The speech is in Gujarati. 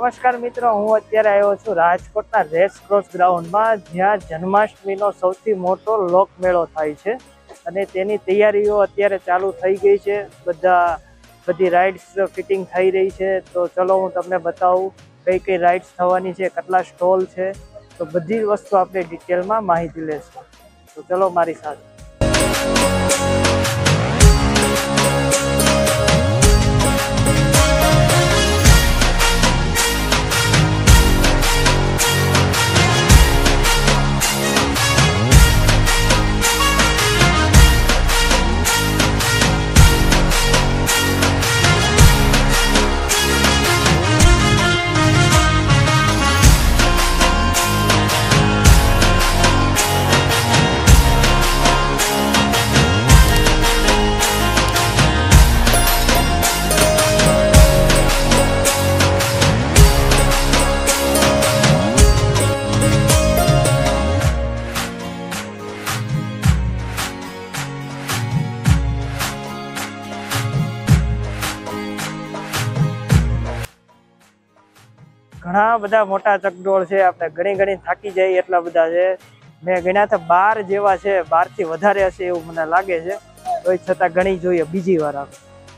નમસ્કાર મિત્રો, હું અત્યારે આવ્યો છું રાજકોટના રેસ ક્રોસ ગ્રાઉન્ડમાં, જ્યાં જન્માષ્ટમીનો સૌથી મોટો લોકમેળો થાય છે અને તેની તૈયારીઓ અત્યારે ચાલુ થઈ ગઈ છે. બધી રાઇડ્સ ફિટિંગ થઈ રહી છે. તો ચલો હું તમને બતાવું કઈ કઈ રાઇડ્સ થવાની છે, કેટલા સ્ટોલ છે, તો બધી વસ્તુ આપણે ડિટેલમાં માહિતી લેશું. તો ચલો મારી સાથે. ઘણા બધા મોટા ચકડોળ છે, આપણે ગણી થાકી જાય એટલા બધા છે. મેં ગણ્યા તો 12 જેવા છે, 12 થી વધારે હશે એવું મને લાગે છે. તો છતાં ગણી જોઈએ બીજી વાર આપણે.